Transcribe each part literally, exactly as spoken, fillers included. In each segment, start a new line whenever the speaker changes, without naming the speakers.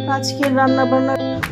আজকের রান্না বান্না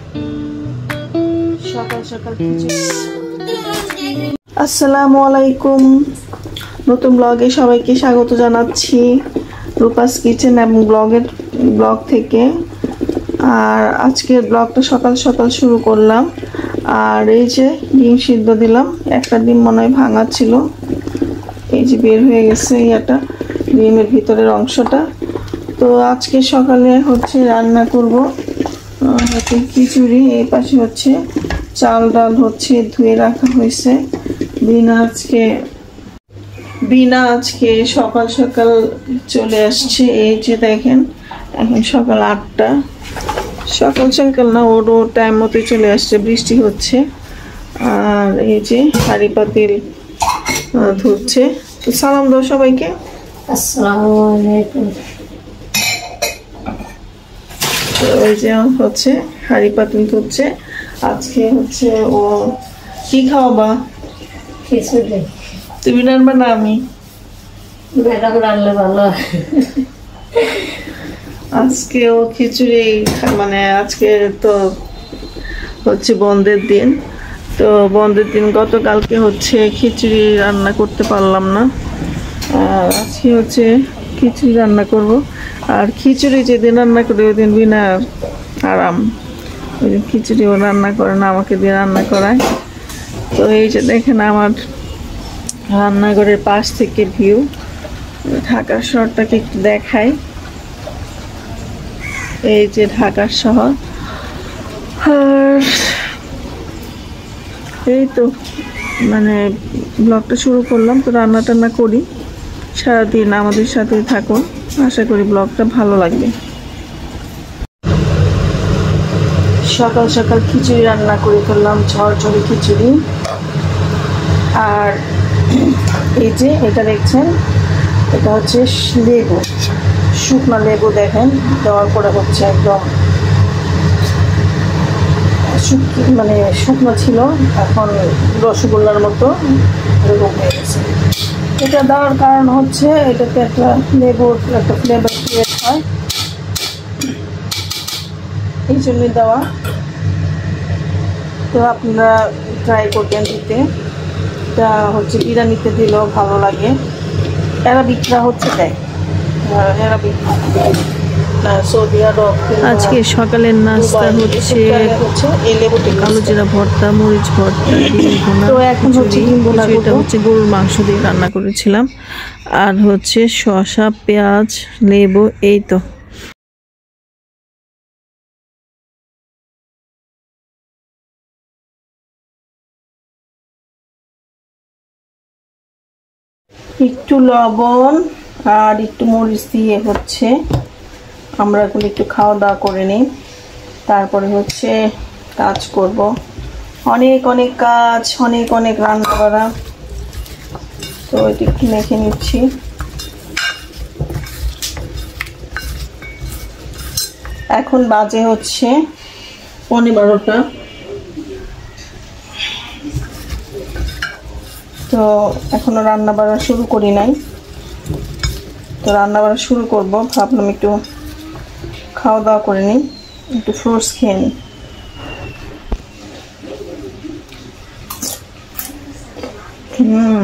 সকাল সকাল খিচুড়ি। আসসালামু আলাইকুম, নতুন ব্লগে সবাইকে স্বাগত জানাচ্ছি রূপাস কিচেন এবং ব্লগের ব্লগ থেকে। আর আজকের ব্লগটা সকাল সকাল শুরু করলাম। আর এই যে ডিম সিদ্ধ দিলাম, একটা ডিম মনে হয় ভাঙা ছিল, এই যে বের হয়ে গেছে ইয়াটা ডিমের ভিতরের অংশটা। তো আজকে সকালে হচ্ছে রান্না করব হচ্ছে খিচুড়ি। এই পাশে হচ্ছে চাল ডাল হচ্ছে ধুয়ে রাখা হয়েছে। বিনা আজকে বিনা আজকে সকাল সকাল চলে আসছে। এই যে দেখেন এখন সকাল আটটা, সকাল সকাল না ওর টাইম মতো চলে আসছে, বৃষ্টি হচ্ছে। আর এই যে হাঁড়ি পাতিল ধুচ্ছে। তো সালাম দাও সবাইকে।
আসসালামু আলাইকুম।
ওই যে হচ্ছে হাঁড়ি পাতিল ধুচ্ছে। আজকে হচ্ছে ও কি খাওয়াবা?
খিচুড়ি।
তুমি রান্না না আমি?
ম্যাডাম রান্না ভালো।
আজকে ও খিচুড়ি মানে আজকে তো হচ্ছে বন্ধের দিন, তো বন্ধের দিন গতকালকে হচ্ছে খিচুড়ি রান্না করতে পারলাম না। আর আজকে হচ্ছে খিচুড়ি রান্না করব। আর খিচুড়ি যেদিন রান্না করি ওই দিন বিনা আরাম, ওই দিন খিচুড়িও রান্না করে না, আমাকে দিয়ে রান্না করায়। তো এই যে দেখেন আমার রান্নাঘরের পাশ থেকে ভিউ, ঢাকা শহরটাকে একটু দেখাই। এই যে ঢাকা শহর। আর এই তো মানে ব্লগটা শুরু করলাম। তো রান্না টান্না করি, সারাদিন আমাদের সাথে থাকুন, আশা করি ব্লগটা ভালো লাগবে। সকাল সকাল খিচুড়ি রান্না করে ফেললাম, ঝরঝরে খিচুড়ি। আর এই যে এটা দেখছেন, এটা হচ্ছে লেবু, শুকনো লেবু দেখেন দেওয়ার পরে হচ্ছে একদম মানে শুকনো ছিল, এখন রসগোল্লার মতো এরকম হয়ে গেছে। এটা দেওয়ার কারণ হচ্ছে এটাতে একটা লেবুর একটা ফ্লেভার ক্রিয়েট হয়, এই জন্যই দেওয়া। তো আপনারা ট্রাই করবেন দিতে। এটা হচ্ছে বিরিয়ানিতে দিলেও ভালো লাগে। অ্যারাবিকরা হচ্ছে দেয়, অ্যারাবিক আজকে সকালের নাস্তা হচ্ছে কালো জিরা ভর্তা, মরিচ ভর্তা, ডিম ভুনা। তো এখন হচ্ছে ডিম ভুনা, এটা হচ্ছে গরুর মাংস দিয়ে রান্না করেছিলাম। আর হচ্ছে শসা, পেঁয়াজ, লেবু, এই তো। একটু লবণ আর একটু মরিচ দিয়ে হচ্ছে আমরা এখন একটু খাওয়া দাওয়া করে নিই, তারপরে হচ্ছে কাজ করব। অনেক অনেক কাজ, অনেক অনেক রান্না করা। তো এটা একটু মেখে নিচ্ছি। এখন বাজে হচ্ছে পৌনে বারোটা। তো এখনো রান্না বাড়া শুরু করি নাই, তো রান্না বাড়া শুরু করব। ভাবলাম একটু খাওয়া দাওয়া করে নিই, একটু ফ্রুটস খেয়ে নিই। হুম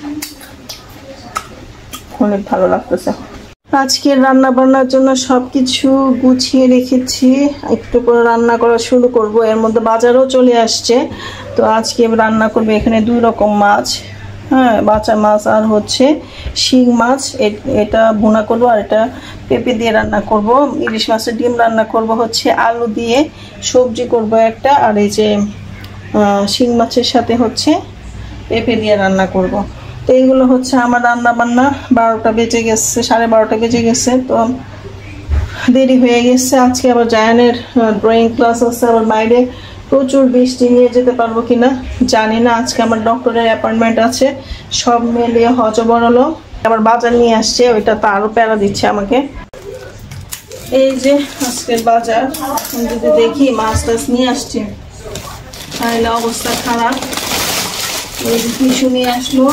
অনেক ভালো লাগতেছে। আজকের রান্না বান্নার জন্য সবকিছু গুছিয়ে রেখেছি, একটু করে রান্না করা শুরু করব। এর মধ্যে বাজারও চলে আসছে। তো আজকে রান্না করবো এখানে দুই রকম মাছ, হ্যাঁ বাঁচা মাছ আর হচ্ছে শিং মাছ। এটা ভুনা করব, আর এটা পেঁপে দিয়ে রান্না করব। ইলিশ মাছের ডিম রান্না করব হচ্ছে আলু দিয়ে, সবজি করব একটা। আর এই যে শিং মাছের সাথে হচ্ছে পেঁপে দিয়ে রান্না করব। তো এইগুলো হচ্ছে আমার রান্না বান্না। বারোটা বেজে গেছে, সাড়ে বারোটা বেজে গেছে, তো দেরি হয়ে গেছে। আজকে আবার জায়ানের ড্রয়িং ক্লাস আছে, আবার বাইরে প্রচুর বৃষ্টি, নিয়ে যেতে পারবো কিনা জানি না। আজকে আমার ডক্টরের অ্যাপয়েন্টমেন্ট আছে, সব মিলিয়ে হজবরল। আবার বাজার নিয়ে আসছে, ওইটা তো আরো প্যারা দিচ্ছে আমাকে। এই যে আজকের বাজার, এখন যদি দেখি মাছ টাছ নিয়ে আসছে তাহলে অবস্থা খারাপ। এই যে টিস্যু নিয়ে আসলো,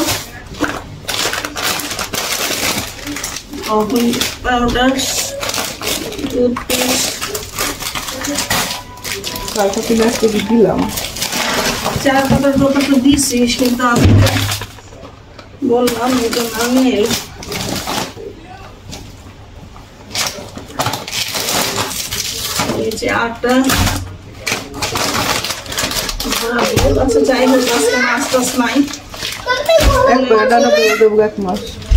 পাউডার, টুথপেস্ট, কালকে তুমি আজকে দিলাম চার পাতার কথা তো দিছিস, কিন্তু আমি বললাম এই জন্য আমি এই যে আটা। আচ্ছা যাই হোক, আজকে মাছ টাছ নাই, এক মাস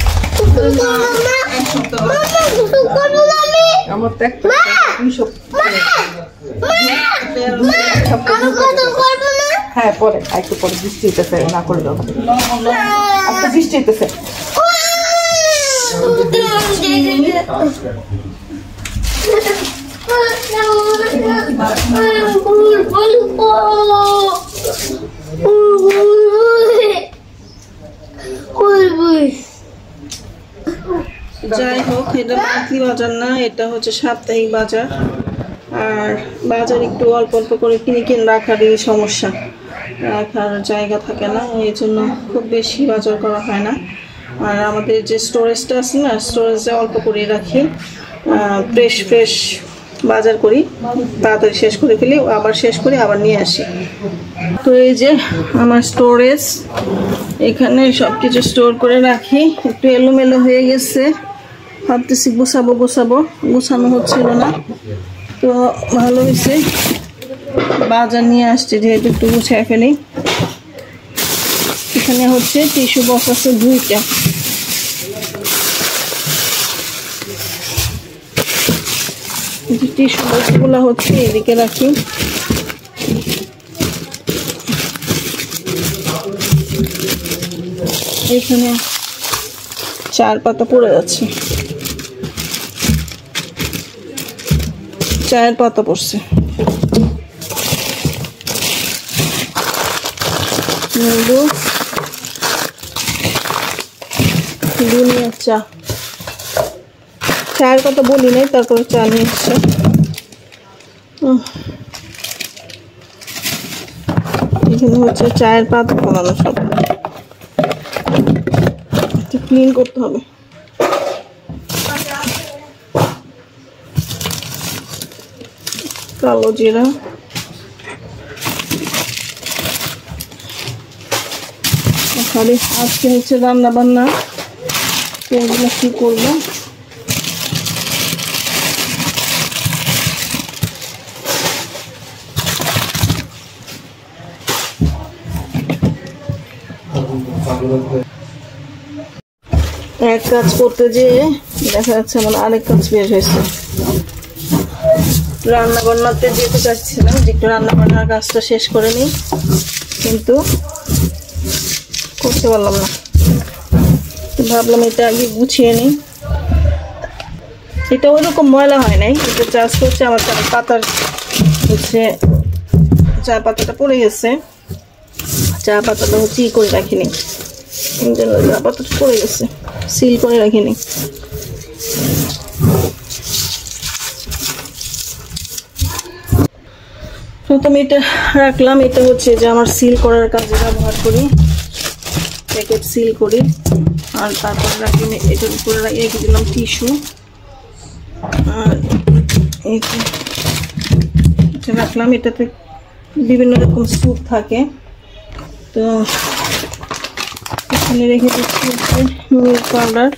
এক সপ্তাহ আমার তো একটা দুই সপ্তাহ। হ্যাঁ পরে একটু পরে বৃষ্টি হইতেছে, না করলেও আজকে বৃষ্টি হইতেছে। যাই হোক, এটা মান্থলি বাজার না, এটা হচ্ছে সাপ্তাহিক বাজার। আর বাজার একটু অল্প অল্প করে কিনে কিনে রাখারই সমস্যা, রাখার জায়গা থাকে না, এই জন্য খুব বেশি বাজার করা হয় না। আর আমাদের যে স্টোরেজটা আছে না, স্টোরেজে অল্প করে রাখি, ফ্রেশ ফ্রেশ বাজার করি, তাড়াতাড়ি শেষ করে ফেলি, আবার শেষ করে আবার নিয়ে আসি। তো এই যে আমার স্টোরেজ, এখানে সব কিছু স্টোর করে রাখি। একটু এলোমেলো হয়ে গেছে, ভাবতেছি গুছাবো গুছাবো গুছানো হচ্ছিল না, তো ভালো হয়েছে বাজার নিয়ে আসছি যেহেতু, একটু গুছিয়ে ফেলি। এখানে হচ্ছে টিস্যু বক্স আছে দুইটা, টিস্যু বক্সগুলো হচ্ছে এদিকে রাখি। এখানে চার পাতা পড়ে যাচ্ছে, চায়ের পাতা পড়ছে, দুনিয়ার চা, চায়ের কথা বলি নাই, তারপরে চা নিয়ে এসছে। এখানে হচ্ছে চায়ের পাতা বানানো, সব ক্লিন করতে হবে। কালো জিরা, খালি আজকে হচ্ছে রান্না বান্না, তো এগুলো কি করবো। এক কাজ করতে যেয়ে দেখা যাচ্ছে আমার আরেক কাজ বের হয়েছে। রান্না বান্নাতে যেতে চাচ্ছিলাম যে একটু রান্না বান্নার কাজটা শেষ করে নিই, কিন্তু করতে পারলাম না। ভাবলাম এটা আগে গুছিয়ে নিই। এটা ওইরকম ময়লা হয় নাই, এটা চাষ করছে আমার চা পাতার হচ্ছে চা পাতাটা পড়ে গেছে, চা পাতাটা হচ্ছে ই করে রাখিনি, চা পাতাটা পড়ে গেছে, সিল করে রাখিনি। প্রথমে এটা রাখলাম, এটা হচ্ছে যে আমার সিল করার কাজে ব্যবহার করি, প্যাকেট সিল করি। আর তারপরে রাখি এটার উপরে রেখে দিলাম টিস্যু, আর এটা রাখলাম। এটাতে বিভিন্ন রকম স্যুপ থাকে, তো এখানে রেখে দিচ্ছি হচ্ছে মিল্ক পাউডার,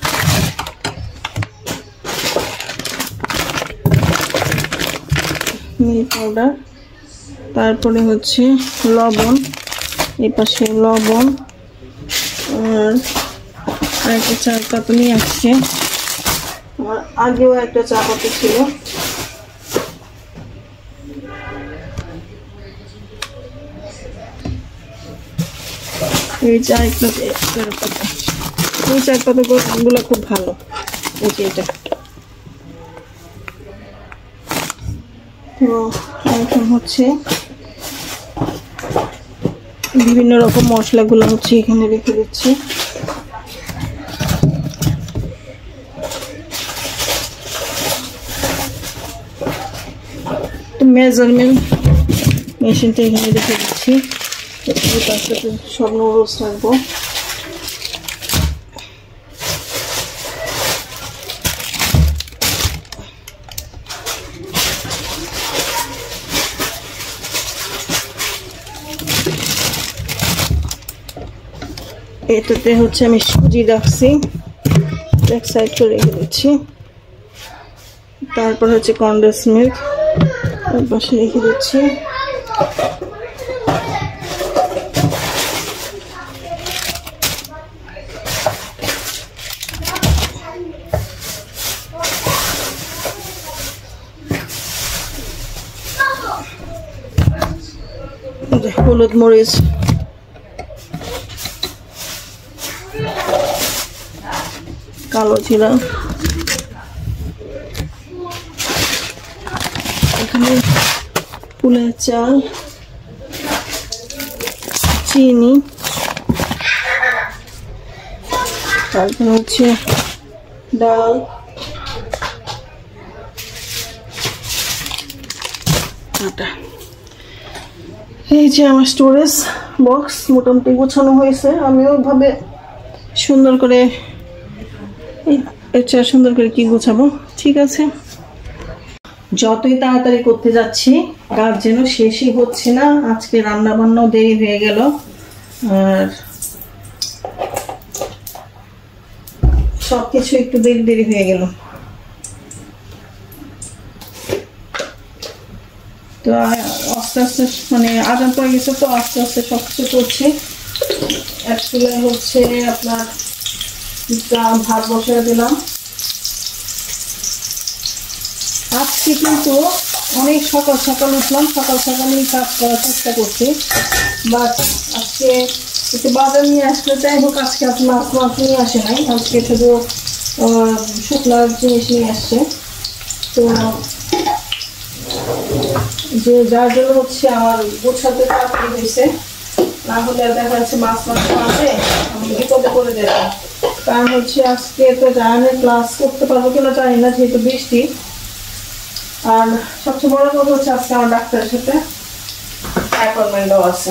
মিল্ক পাউডার তারপরে হচ্ছে লবণ, এই পাশে লবণ, আর একটা চা পাতা নিয়ে আসছে, আমার আগেও একটা চা পাতা ছিল। এই চা পাতা, এই চা পাতা গুলো খুব ভালো। এই যে এটা, তো এখন হচ্ছে বিভিন্ন রকম মশলাগুলো হচ্ছে এখানে রেখে দিচ্ছি। মেজারমেন্ট মেশিনটা এখানে রেখে দিচ্ছি, তার সাথে সব নুডলস রাখবো। এটাতে হচ্ছে আমি সুজি রাখছি, এক সাইড করে রেখে দিচ্ছি। তারপর হচ্ছে কনডেন্স মিল্ক ওই পাশে রেখে দিচ্ছি। হলুদ মরিচ, কালো জিরা, এখানে ফুলের চাল, চিনি, তারপর হচ্ছে ডাল, আটা। এই যে আমার স্টোরেজ বক্স মোটামুটি গোছানো হয়েছে। আমি ওইভাবে সুন্দর করে এটা সুন্দর করে কি গোছাবো, ঠিক আছে। যতই তাড়াতাড়ি করতে যাচ্ছি কাজ যেন শেষই হচ্ছে না। আজকে রান্না বান্নাও দেরি হয়ে গেল, আর সবকিছু একটু দেরি দেরি হয়ে গেল। তো আস্তে আস্তে মানে আজান পড়ে গেছে, তো আস্তে আস্তে সবকিছু করছি। এক চুলায় হচ্ছে আপনার ভাত বসিয়ে দিলাম। আজকে কিন্তু অনেক সকাল সকাল উঠলাম, সকাল সকালই কাজ করার চেষ্টা করছি, বাট আজকে একটু বাজার নিয়ে আসলে যাই হোক, আজকে আর মাছ মাছ নিয়ে আসে নাই, আজকে শুধু শুকনো জিনিস নিয়ে আসছে। তো যে যার জন্য হচ্ছে আমার গোছাতে তাড়াতাড়ি হয়েছে, না হলে দেখা যাচ্ছে মাছ মাছ আছে আমি বিপদে করে দিতাম। কারণ হচ্ছে আজকে তো জানানের ক্লাস করতে পারবো কিনা জানি না, যেহেতু বৃষ্টি। আর সবচেয়ে বড় কথা হচ্ছে আজকে আমার ডাক্তারের সাথে অ্যাপয়েন্টমেন্টও আছে।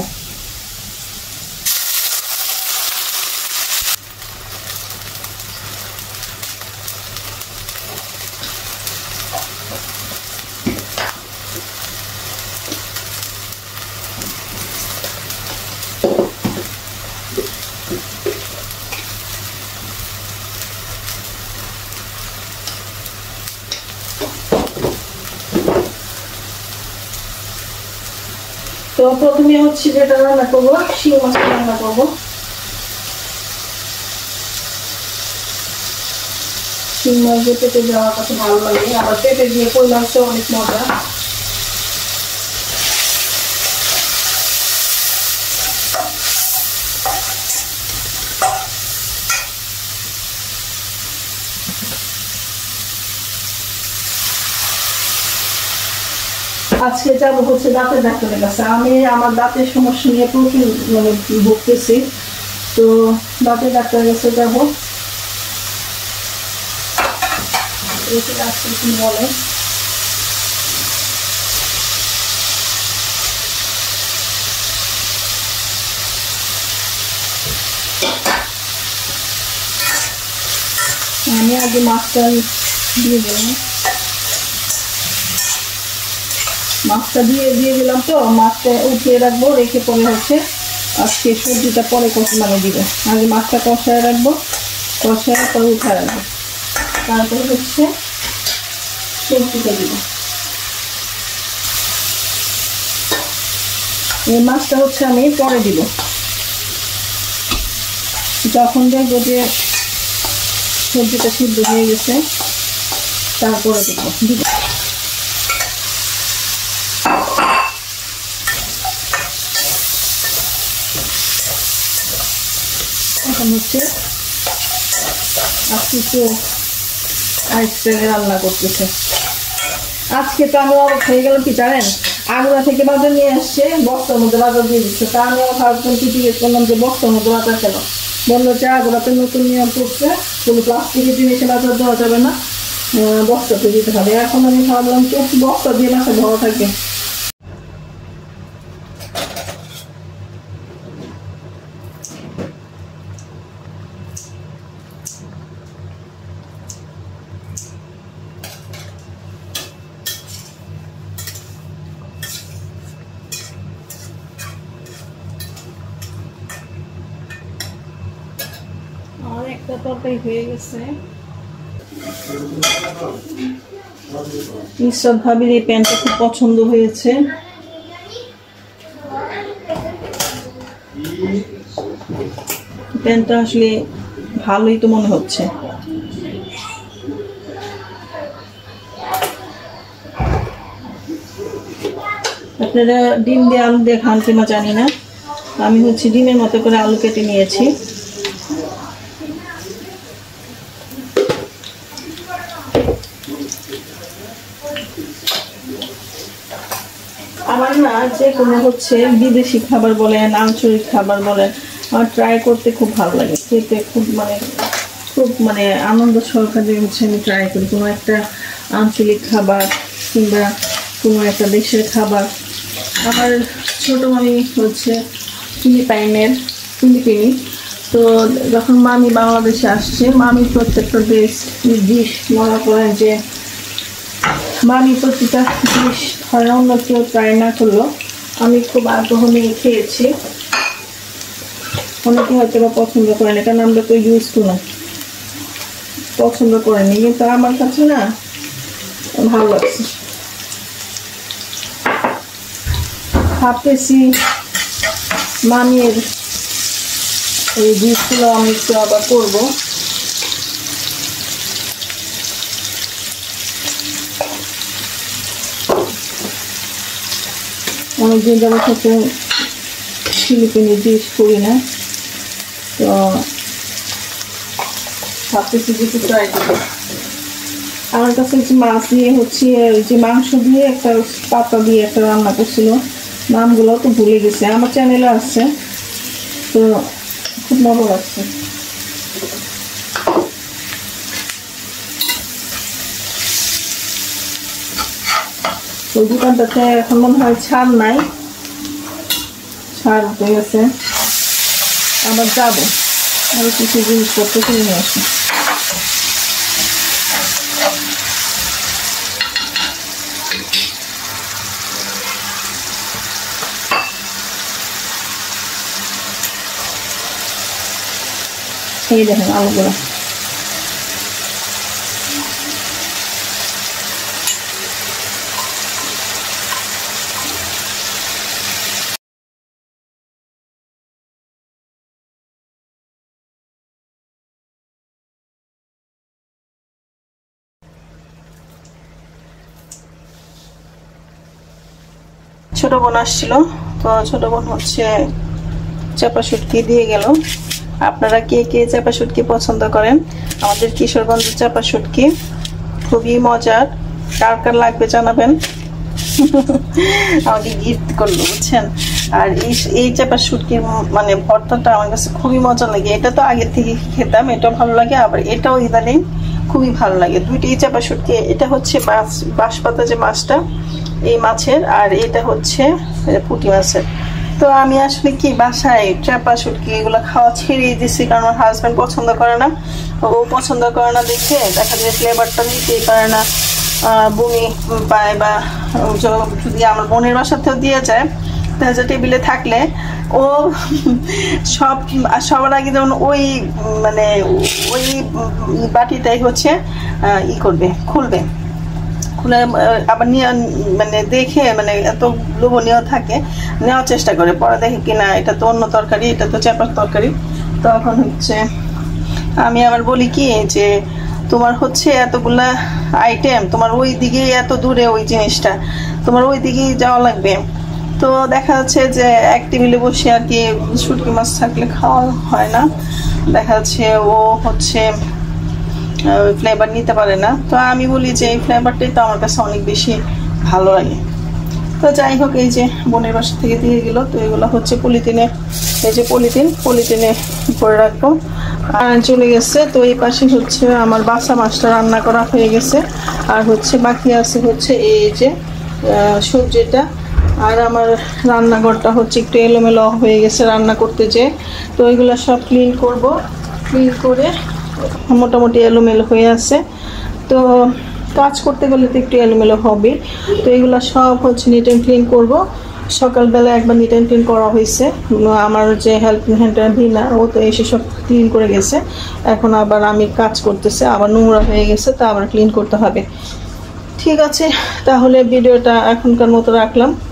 তো প্রথমে হচ্ছে যেটা রান্না করবো, শিং মাছ রান্না করবো। শিং মাছ দিয়ে পেটে যাওয়ার কাছে ভালো লাগে, আবার পেটে দিয়ে কই মাছটা অনেক মজা। আজকে যাবো হচ্ছে দাঁতের ডাক্তারের কাছে। আমি আমার দাঁতের সমস্যা নিয়ে প্রচুর মানে ভুগতেছি, তো দাঁতের ডাক্তারের কাছে যাবো। আজকে কি বলে আমি আগে মাছটা দিয়ে দেবো, মাছটা দিয়ে দিয়ে দিলাম। তো মাছটা উঠিয়ে রাখবো, রেখে পরে হচ্ছে আজকে সবজিটা পরে কষে মানে দিব। আগে মাছটা কষায় রাখবো, কষায় পরে উঠায় রাখবো, তারপরে হচ্ছে সবজিটা দিব। এই মাছটা হচ্ছে আমি পরে দিব, যখন দেখবো যে সবজিটা সিদ্ধ হয়ে গেছে তারপরে দিব দিব এখন হচ্ছে আজকে একটু আইসক্রিম রান্না করতেছে। আজকে তো আমি অবাক হয়ে গেলাম, কি জানেন, আগুনা থেকে বাজার নিয়ে আসছে, বস্তার মধ্যে বাজার দিয়ে দিচ্ছে। তা আমি আমার হাজবেন্ডকে জিজ্ঞেস করলাম যে বস্তার মধ্যে বাজার কেন, বললো যে আগুনাতে নতুন নিয়ম করছে, কোনো প্লাস্টিকের জিনিসে বাজার দেওয়া যাবে না, বস্তাতে দিতে হবে। এখন আমি ভাবলাম যে বস্তা দিয়ে মাসে ভরা থাকে। একটা তরকারি হয়ে গেছে। ইসরাত ভাবির এই প্যান্টটা খুব পছন্দ হয়েছে। প্যান্টটা আসলে ভালোই তো মনে হচ্ছে। আপনারা ডিম দিয়ে আলু দিয়ে খান কিনা জানি না, আমি হচ্ছে ডিমের মতো করে আলু কেটে নিয়েছি। আমার না যে কোনো হচ্ছে বিদেশি খাবার বলেন, আঞ্চলিক খাবার বলেন, আমার ট্রাই করতে খুব ভালো লাগে, খেতে খুব মানে খুব মানে আনন্দ সহকারে হচ্ছে আমি ট্রাই করি কোনো একটা আঞ্চলিক খাবার কিংবা কোনো একটা দেশের খাবার। আমার ছোটো মামি হচ্ছে ফিলিপাইনের ফিলিপিনি, তো যখন মামি বাংলাদেশে আসছে, মামি প্রত্যেকটা দেশ ডিশ মনে করেন যে মামি প্রতিটা ডিশ হয় অন্য কেউ ট্রাই না করলো আমি খুব আগ্রহ নিয়ে খেয়েছি। অনেকে হয়তো বা পছন্দ করে না, কারণ আমরা তো ইউজ টু না, পছন্দ করেনি, কিন্তু আমার কাছে না ভালো লাগছে। ভাবতেছি মামির এই ডিশগুলো আমি একটু আবার করবো। অনেকদিন যাবো থেকে ফিলিপিনি ডিশ করি না, তো ভাবতেছি যে একটু ট্রাই করবো। আমার কাছে হচ্ছে মাছ দিয়ে হচ্ছে যে মাংস দিয়ে একটা পাতা দিয়ে একটা রান্না করছিল, নামগুলো তো ভুলে গেছে, আমার চ্যানেলে আসছে, তো খুব মজা লাগছে। ওই দোকানটাতে এখন মনে হয় ছাড় নাই, ছাড় উঠে গেছে। আবার যাবো, আরো কিছু জিনিসপত্র কিনে নিয়ে আসি। এই দেখেন আলুগুলো ছোট বোন আসছিল, তো ছোট বোন হচ্ছে চাপা শুটকি দিয়ে গেল। আপনারা কে কে চাপা শুটকি পছন্দ করেন? আমাদের কিশোরগঞ্জের চাপা শুটকি খুবই মজার, কার কার লাগবে জানাবেন। আমাকে গিফট করলো বুঝছেন। আর এই এই চাপা শুটকির মানে ভর্তাটা আমার কাছে খুবই মজা লাগে। এটা তো আগে থেকে খেতাম, এটা ভালো লাগে, আবার এটাও ইদানিং খুবই ভালো লাগে। দুইটাই চাপা শুটকি, এটা হচ্ছে মাছ বাঁশপাতা যে মাছটা এই মাছের, আর এটা হচ্ছে পুঁটি মাছের। তো আমি আসলে কি বাসায় চাপা শুটকি এগুলো খাওয়া ছেড়েই দিচ্ছি, কারণ আমার হাজব্যান্ড পছন্দ করে না, ও পছন্দ করে না দেখে দেখা যায় ফ্লেভারটা নিতেই পারে না, বমি পায়, বা যদি আমার বোনের বাসাতেও দিয়ে যায়, তাহলে টেবিলে থাকলে ও সব সবার আগে যেমন ওই মানে ওই বাটিটাই হচ্ছে ই করবে, খুলবে, খুলে আবার নিয়ে মানে দেখে মানে এত লোভনীয় থাকে, নেওয়ার চেষ্টা করে, পরে দেখে কিনা এটা তো অন্য তরকারি, এটা তো চাপার তরকারি। তখন হচ্ছে আমি আবার বলি কি যে তোমার হচ্ছে এতগুলা আইটেম, তোমার ওই দিকে এত দূরে ওই জিনিসটা, তোমার ওই দিকেই যাওয়া লাগবে। তো দেখা যাচ্ছে যে এক টেবিলে বসে আর কি শুটকি মাছ থাকলে খাওয়া হয় না, দেখা যাচ্ছে ও হচ্ছে ফ্লেভার নিতে পারে না। তো আমি বলি যে এই ফ্লেভারটাই তো আমার কাছে অনেক বেশি ভালো লাগে। তো যাই হোক, এই যে বোনের বাসা থেকে দিয়ে গেল, তো এগুলো হচ্ছে পলিথিনে, এই যে পলিথিন পলিথিনে করে রাখবো। আর চলে গেছে। তো এই পাশে হচ্ছে আমার বাসা মাছটা রান্না করা হয়ে গেছে, আর হচ্ছে বাকি আছে হচ্ছে এই যে সবজিটা। আর আমার রান্নাঘরটা হচ্ছে একটু এলোমেলো হয়ে গেছে রান্না করতে যে, তো এগুলো সব ক্লিন করব। ক্লিন করে মোটামুটি এলোমেলো হয়ে আছে, তো কাজ করতে গেলে তো একটু এলোমেলো হবে, তো এগুলো সব হচ্ছে নিট অ্যান্ড ক্লিন করবো। সকালবেলা একবার নিট অ্যান্ড ক্লিন করা হয়েছে। আমার যে হেল্পিং হ্যান্ডটা ভিনা ও তো এসে সব ক্লিন করে গেছে। এখন আবার আমি কাজ করতেছে, আবার নোংরা হয়ে গেছে, তা আবার ক্লিন করতে হবে। ঠিক আছে, তাহলে ভিডিওটা এখনকার মতো রাখলাম।